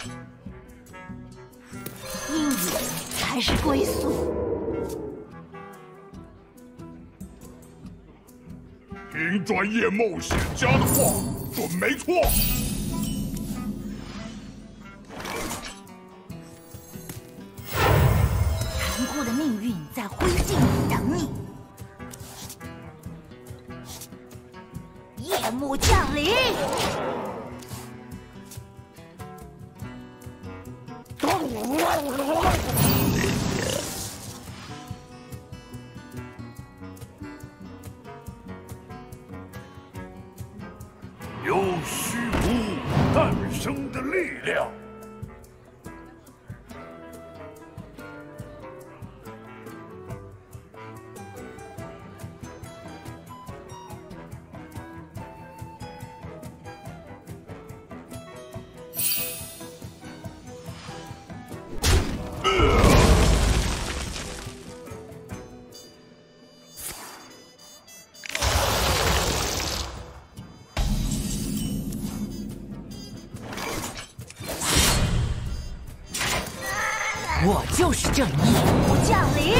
英语才是归宿。 听专业冒险家的话，准没错。 残酷的命运在灰烬里等你。夜幕降临。 由虚无诞生的力量。 我就是正义，不降临。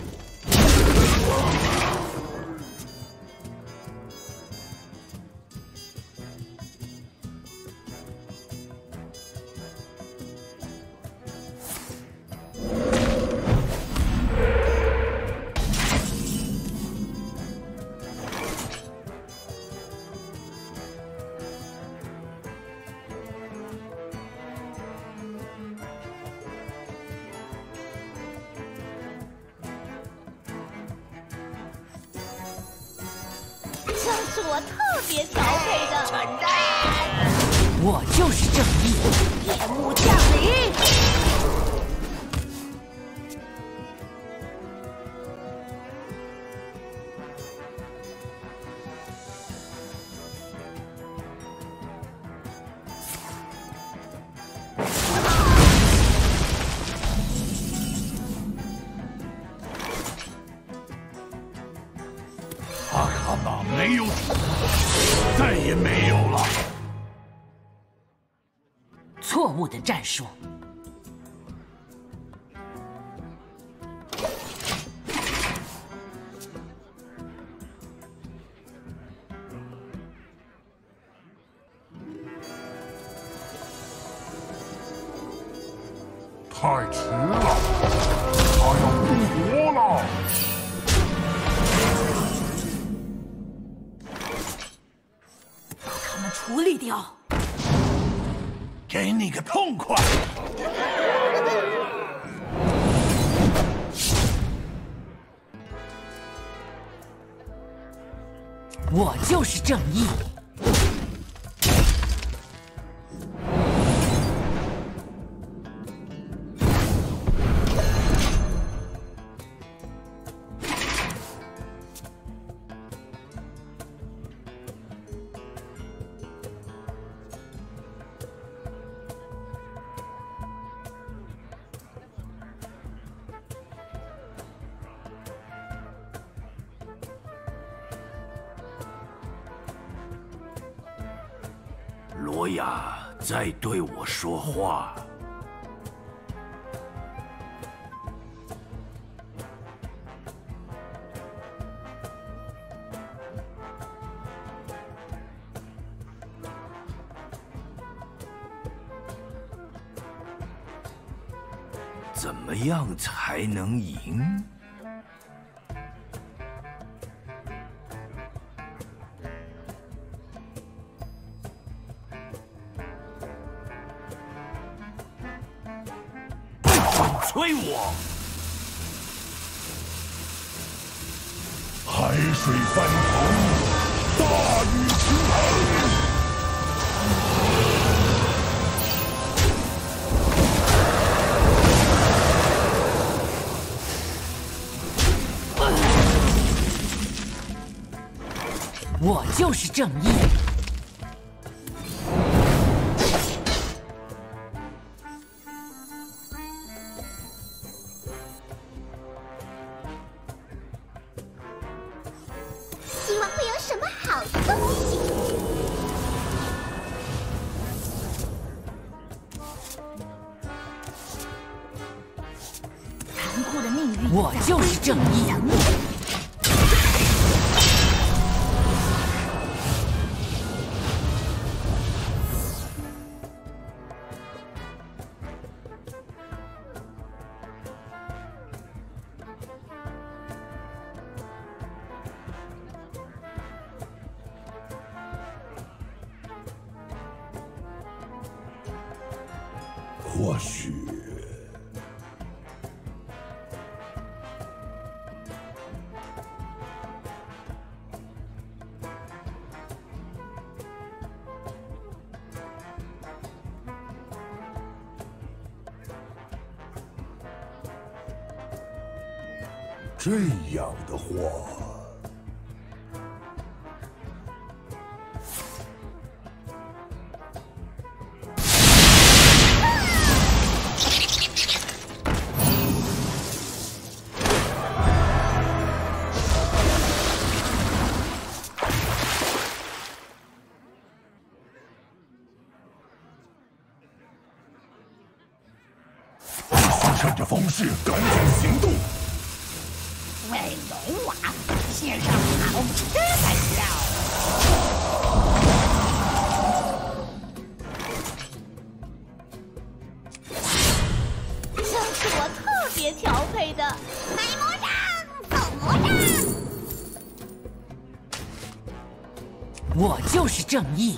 这是我特别调配的。 蠢蛋！我就是正义。夜幕降临。 阿卡玛没有主，再也没有了。 错误的战术。 太迟了，他要复活了。 他们处理掉， 给你个痛快！ 我就是正义。 罗亚在对我说话。怎么样才能赢？ 催我！ 海水翻腾，大雨倾盆。 我就是正义。 希望会有什么好东西。 酷的命运，我就是正义。 或许，这样的话。 趁着风势，赶紧行动！ 为龙王献上好吃的肉。 这是我特别调配的，买魔杖，走魔杖。 我就是正义。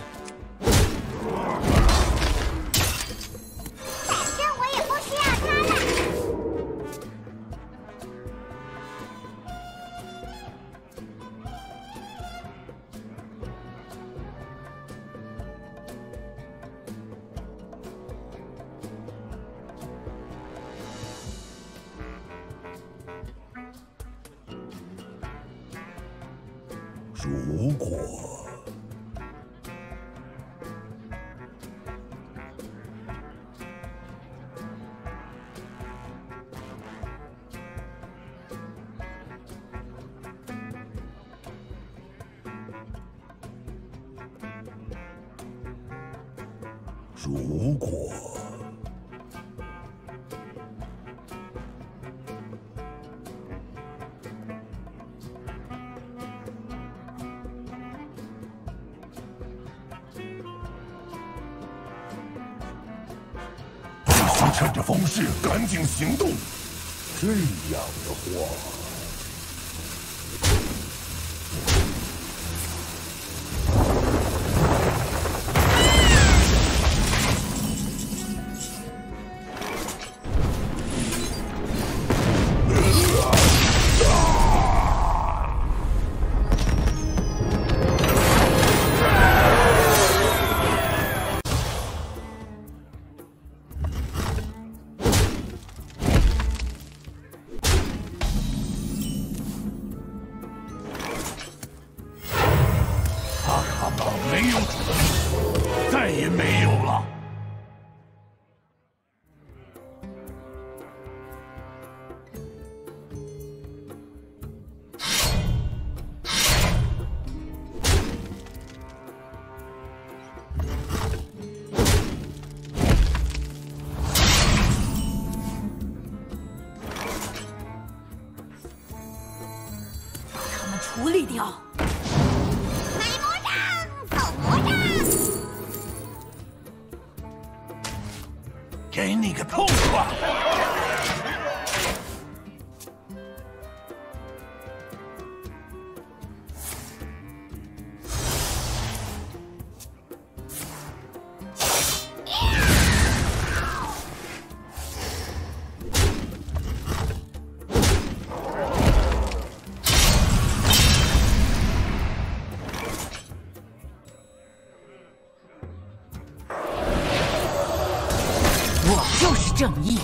如果趁着风势，赶紧行动！这样的话， 没有主人，再也没有了。 把他们处理掉。 给你个痛快！ 我就是正义。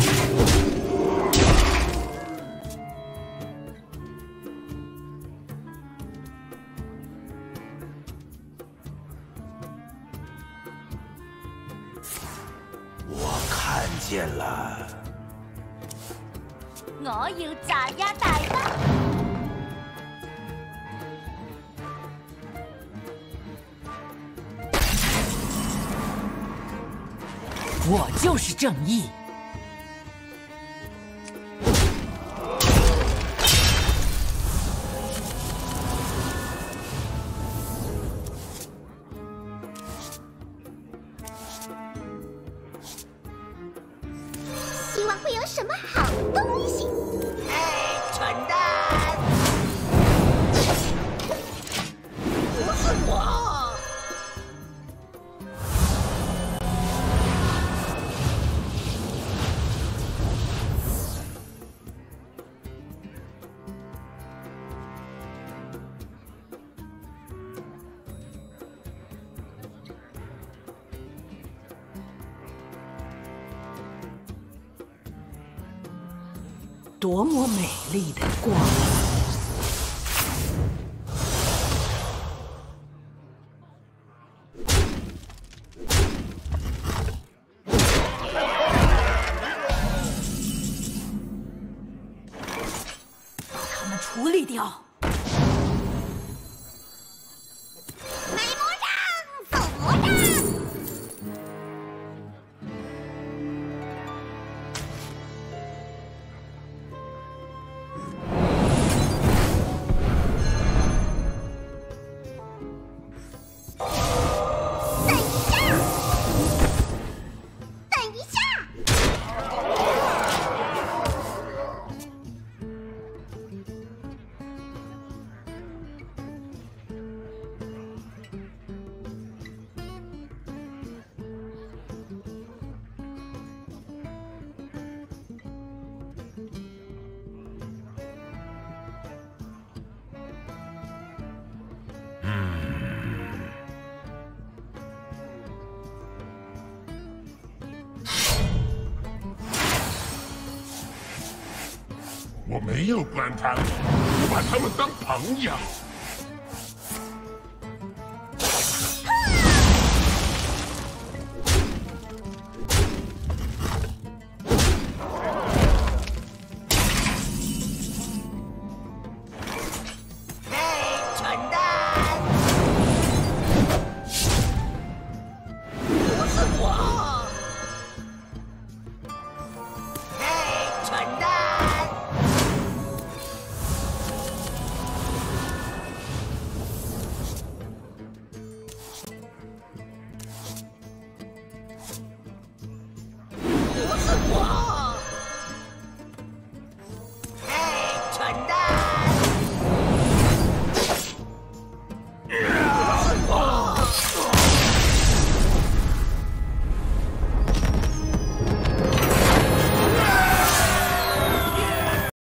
我看见了。 我要炸呀大燈。 我就是正义。 会有什么好东西。 哎，蠢蛋！不是我。 多么美丽的光！把它们处理掉。 买魔杖，送魔杖。 我没有关他们，我把他们当朋友。 哎，蠢蛋！不是我。哎，蠢蛋！ 不是我。